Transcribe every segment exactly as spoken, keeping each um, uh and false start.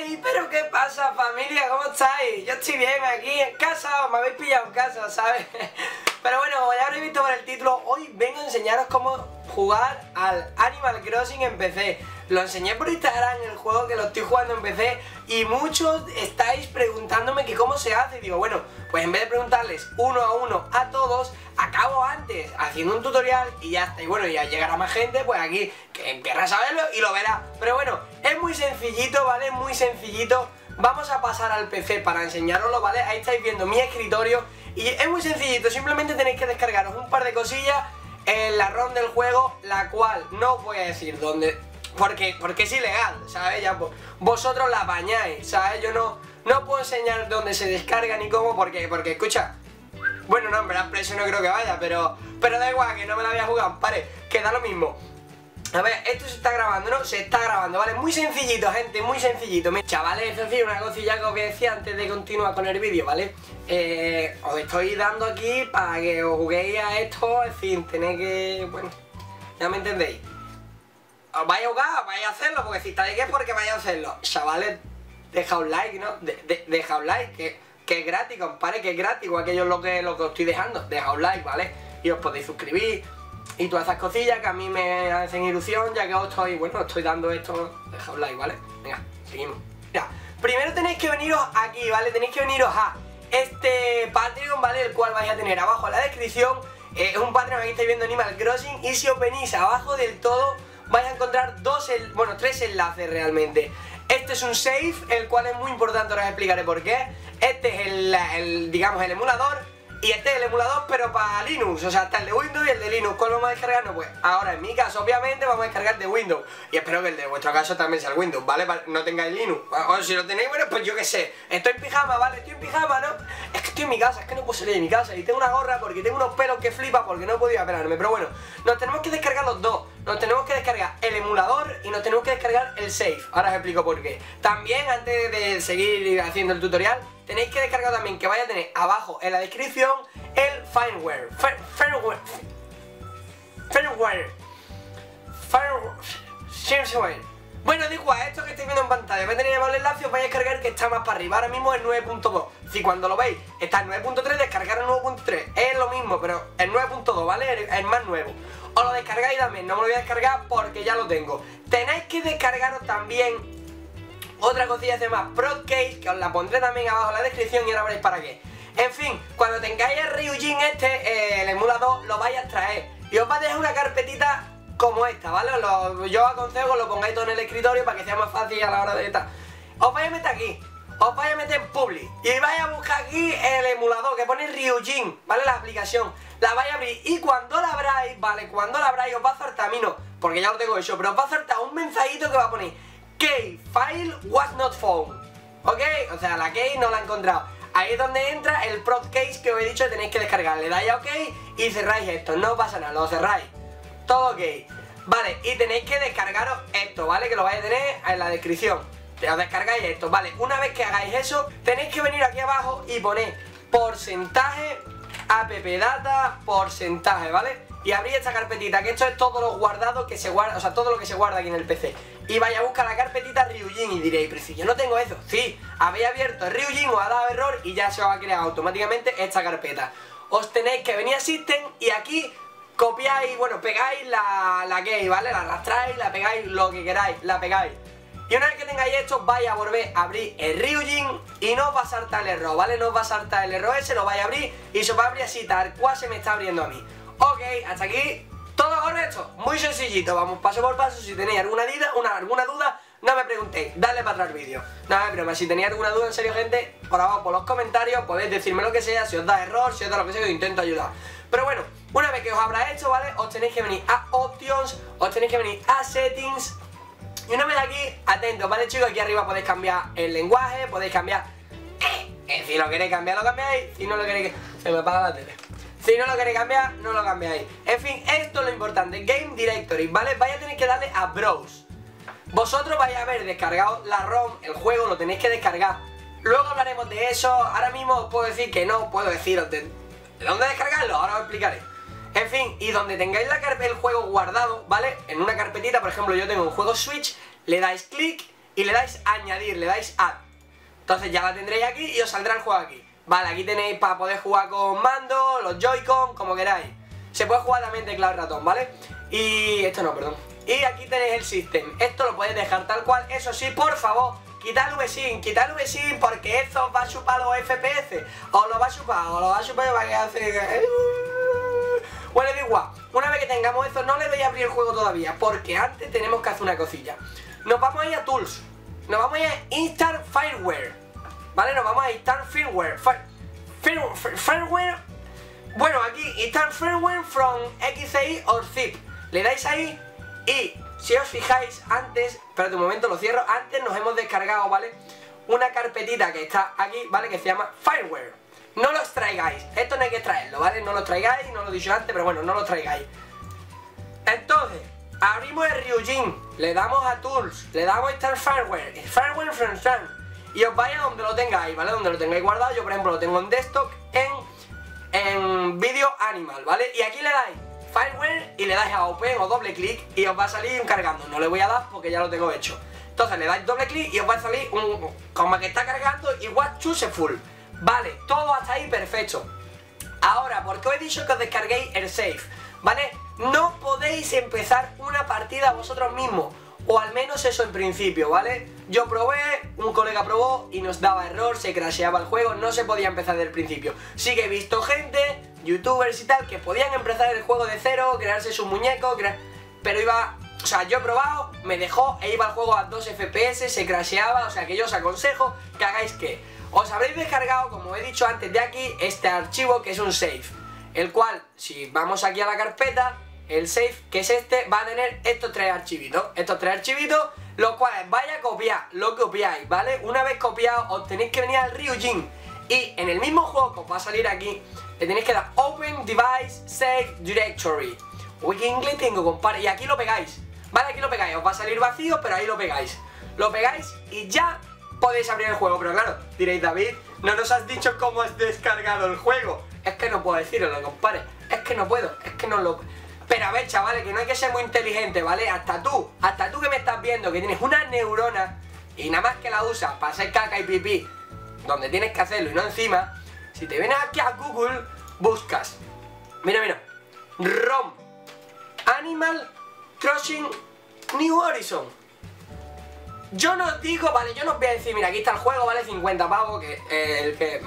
¡Ey! ¿Pero qué pasa, familia? ¿Cómo estáis? Yo estoy bien aquí en casa, me habéis pillado en casa, ¿sabes? Pero bueno, como ya habréis visto por el título, hoy vengo a enseñaros cómo jugar al Animal Crossing en P C. Lo enseñé por Instagram en el juego que lo estoy jugando en P C y muchos estáis preguntándome que cómo se hace. Y digo, bueno, pues en vez de preguntarles uno a uno a todos, acabo antes haciendo un tutorial y ya está. Y bueno, ya llegará más gente, pues aquí que empieza a saberlo y lo verá. Pero bueno, es muy sencillito, ¿vale? Muy sencillito. Vamos a pasar al P C para enseñaroslo, ¿vale? Ahí estáis viendo mi escritorio y es muy sencillito, simplemente tenéis que descargaros un par de cosillas en la ROM del juego, la cual no os voy a decir dónde, porque, porque es ilegal, ¿sabes? Ya vosotros la apañáis, ¿sabes? Yo no, no puedo enseñar dónde se descarga ni cómo, porque, porque escucha, bueno, no, en verdad preso no creo que vaya, pero, pero da igual, que no me la voy a jugar, vale, que da lo mismo. A ver, esto se está grabando, ¿no? Se está grabando, ¿vale? Muy sencillito, gente, muy sencillito. Chavales, es decir, una cosilla que os voy a decir antes de continuar con el vídeo, ¿vale? Eh, os estoy dando aquí para que os juguéis a esto, es decir, tenéis que... bueno, ya me entendéis. Os vais a jugar, vais a hacerlo, porque si estáis aquí es porque vais a hacerlo. Chavales, deja un like, ¿no? De, de, deja un like, que, que es gratis, compadre, que es gratis, igual que yo lo que, lo que os estoy dejando. Deja un like, ¿vale? Y os podéis suscribir y todas esas cosillas que a mí me hacen ilusión, ya que os estoy, bueno, estoy dando esto. Deja un like, ¿vale? Venga, seguimos. Mira, primero tenéis que veniros aquí, ¿vale? Tenéis que veniros a este Patreon, ¿vale? El cual vais a tener abajo en la descripción. eh, Es un Patreon, aquí estáis viendo Animal Crossing. Y si os venís abajo del todo, vais a encontrar dos, el, bueno, tres enlaces realmente. Este es un save, el cual es muy importante, ahora os explicaré por qué. Este es el, el digamos, el emulador. Y este es el emulador, pero para Linux, o sea, está el de Windows y el de Linux. ¿Cuál vamos a descargar? No, pues ahora en mi caso, obviamente, vamos a descargar el de Windows. Y espero que el de vuestro caso también sea el Windows, ¿vale? No tengáis Linux. O si lo tenéis, bueno, pues yo qué sé. Estoy en pijama, ¿vale? Estoy en pijama, ¿no? Es que estoy en mi casa, es que no puedo salir de mi casa. Y tengo una gorra porque tengo unos pelos que flipa porque no he podido operarme. Pero bueno, nos tenemos que descargar los dos. Nos tenemos que descargar el emulador y nos tenemos que descargar el save. Ahora os explico por qué. También, antes de seguir haciendo el tutorial, tenéis que descargar también, que vaya a tener abajo en la descripción, el firmware. Firmware. Firmware. Firmware. Bueno, digo a esto que estáis viendo en pantalla, vais a tener el enlace, os vais a descargar que está más para arriba. Ahora mismo es nueve punto dos. Si cuando lo veis está en nueve punto tres, descargar el nueve punto tres. Es lo mismo, pero el nueve punto dos, ¿vale? Es más nuevo. Os lo descargáis también, no me lo voy a descargar porque ya lo tengo. Tenéis que descargaros también otra cosilla, se llama Protcase, que os la pondré también abajo en la descripción y ahora veréis para qué. En fin, cuando tengáis el Ryujin este, eh, el emulador, lo vais a extraer y os va a dejar una carpetita como esta, ¿vale? Lo, yo os aconsejo que lo pongáis todo en el escritorio para que sea más fácil a la hora de estar. Os vais a meter aquí, os vais a meter en Public y vais a buscar aquí el emulador que pone Ryujin, ¿vale? La aplicación, la vais a abrir y cuando la abráis, ¿vale? Cuando la abráis os va a saltar, a mí no, porque ya lo tengo hecho, pero os va a saltar un mensajito que va a poner Key file was not found, ¿ok? O sea, la key no la he encontrado. Ahí es donde entra el Protcase que os he dicho que tenéis que descargar. Le dais a OK y cerráis esto, no pasa nada, lo cerráis. Todo ok. Vale, y tenéis que descargaros esto, ¿vale? Que lo vais a tener en la descripción. Os descargáis esto, ¿vale? Una vez que hagáis eso, tenéis que venir aquí abajo y poner porcentaje, appdata, porcentaje, ¿vale? Y abrir esta carpetita, que esto es todo lo guardado que se guarda, o sea, todo lo que se guarda aquí en el P C. Y vais a buscar la carpetita Ryujin y diréis, pero si yo no tengo eso. Sí, habéis abierto el Ryujin, os ha dado error y ya se os va a crear automáticamente esta carpeta. Os tenéis que venir a System y aquí copiáis, bueno, pegáis la, la key, ¿vale? La arrastráis, la pegáis, lo que queráis, la pegáis. Y una vez que tengáis esto, vais a volver a abrir el Ryujin y no os va a saltar el error, ¿vale? No os va a saltar el error ese, lo vais a abrir y se os va a abrir así, tal cual se me está abriendo a mí. Ok, hasta aquí todo correcto, muy sencillito, vamos paso por paso. Si tenéis alguna duda, una, alguna duda, no me preguntéis, dale para atrás el vídeo. No, es broma, si tenéis alguna duda, en serio, gente, por abajo, por los comentarios, podéis decirme lo que sea, si os da error, si os da lo que sea, que intento ayudar. Pero bueno, una vez que os habrá hecho, ¿vale? Os tenéis que venir a Options, os tenéis que venir a Settings. Y una vez aquí, atentos, ¿vale, chicos? Aquí arriba podéis cambiar el lenguaje, podéis cambiar... Eh, si lo queréis cambiar, lo cambiáis, si no lo queréis... Se me apaga la tele. Si no lo queréis cambiar, no lo cambiáis. En fin, esto es lo importante, Game Directory, ¿vale? Vais a tener que darle a Browse. Vosotros vais a haber descargado la ROM, el juego, lo tenéis que descargar. Luego hablaremos de eso, ahora mismo os puedo decir que no puedo deciros de, de dónde descargarlo, ahora os explicaré. En fin, y donde tengáis la el juego guardado, ¿vale? En una carpetita, por ejemplo, yo tengo un juego Switch, le dais clic y le dais a añadir, le dais add. Entonces ya la tendréis aquí y os saldrá el juego aquí. Vale, aquí tenéis para poder jugar con mando, los Joy-Con, como queráis. Se puede jugar también teclado y ratón, ¿vale? Y esto no, perdón. Y aquí tenéis el system. Esto lo podéis dejar tal cual. Eso sí, por favor, quitad el V S Y N, quitad el V S Y N porque eso os va a chupar los F P S. Os lo va a chupar, os lo va a chupar y va a quedar así. Bueno, da igual. Una vez que tengamos eso, no le doy a abrir el juego todavía, porque antes tenemos que hacer una cosilla. Nos vamos a ir a Tools. Nos vamos a ir a Install Firmware. ¿Vale? Nos vamos a Install Firmware. Firmware. Firmware. Bueno, aquí Install Firmware from X A I or Zip. Le dais ahí y si os fijáis antes, espérate un momento, lo cierro. Antes nos hemos descargado, ¿vale? Una carpetita que está aquí, ¿vale? Que se llama Firmware. No los traigáis. Esto no hay que traerlo, ¿vale? No lo traigáis, no lo he dicho antes, pero bueno, no lo traigáis. Entonces, abrimos el Ryujin, le damos a Tools, le damos a Install Firmware, Firmware from Sun, y os vais a donde lo tengáis, ¿vale? Donde lo tengáis guardado. Yo, por ejemplo, lo tengo en desktop, en, en Video Animal, ¿vale? Y aquí le dais Firmware y le dais a Open o doble clic y os va a salir un cargando. No le voy a dar porque ya lo tengo hecho. Entonces le dais doble clic y os va a salir un, como que está cargando y what full. Vale, todo hasta ahí perfecto. Ahora, ¿por qué os he dicho que os descarguéis el save? ¿Vale? No podéis empezar una partida vosotros mismos, o al menos eso en principio, ¿vale? Yo probé, un colega probó y nos daba error, se crasheaba el juego, no se podía empezar desde el principio. Sí que he visto gente, youtubers y tal, que podían empezar el juego de cero, crearse sus muñecos, crea... pero iba... O sea, yo he probado, me dejó e iba el juego a dos F P S, se crasheaba, o sea que yo os aconsejo que hagáis que... Os habréis descargado, como he dicho antes de aquí, este archivo que es un save, el cual, si vamos aquí a la carpeta, el save, que es este, va a tener estos tres archivitos, estos tres archivitos, los cuales vais a copiar, lo copiáis, ¿vale? Una vez copiado, os tenéis que venir al Ryujin y en el mismo juego que os va a salir aquí, le tenéis que dar Open Device Save Directory. Uy, qué inglés tengo, compadre, y aquí lo pegáis, ¿vale? Aquí lo pegáis, os va a salir vacío, pero ahí lo pegáis, lo pegáis y ya podéis abrir el juego. Pero claro, diréis, David, no nos has dicho cómo has descargado el juego. Es que no puedo decirlo, compadre, es que no puedo, es que no lo... Pero a ver, chavales, que no hay que ser muy inteligente, ¿vale? Hasta tú, hasta tú que me estás viendo, que tienes una neurona y nada más que la usas para hacer caca y pipí donde tienes que hacerlo y no encima, si te vienes aquí a Google, buscas, mira, mira, ROM Animal Crossing New Horizon. Yo no os digo, vale, yo no os voy a decir, mira, aquí está el juego, vale, cincuenta pavos, que eh, el que...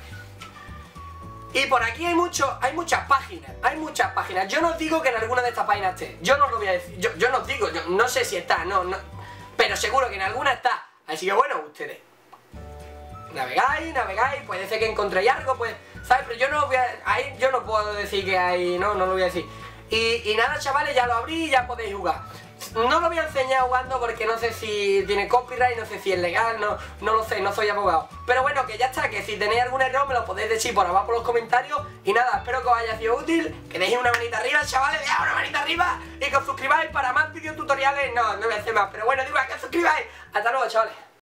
Y por aquí hay mucho, hay muchas páginas, hay muchas páginas. Yo no os digo que en alguna de estas páginas esté, yo no os lo voy a decir, yo, yo no os digo, yo no sé si está, no, no, pero seguro que en alguna está. Así que bueno, ustedes navegáis, navegáis, puede ser que encontréis algo, pues, ¿sabes? Pero yo no voy a, ahí yo no puedo decir que hay, no, no lo voy a decir. Y, y nada, chavales, ya lo abrí y ya podéis jugar. No lo voy a enseñar jugando porque no sé si tiene copyright, no sé si es legal, no, no lo sé, no soy abogado. Pero bueno, que ya está, que si tenéis algún error me lo podéis decir por abajo por los comentarios. Y nada, espero que os haya sido útil, que dejéis una manita arriba, chavales, dejad una manita arriba y que os suscribáis para más videotutoriales. No, no voy a hacer más, pero bueno, digo, que os suscribáis. Hasta luego, chavales.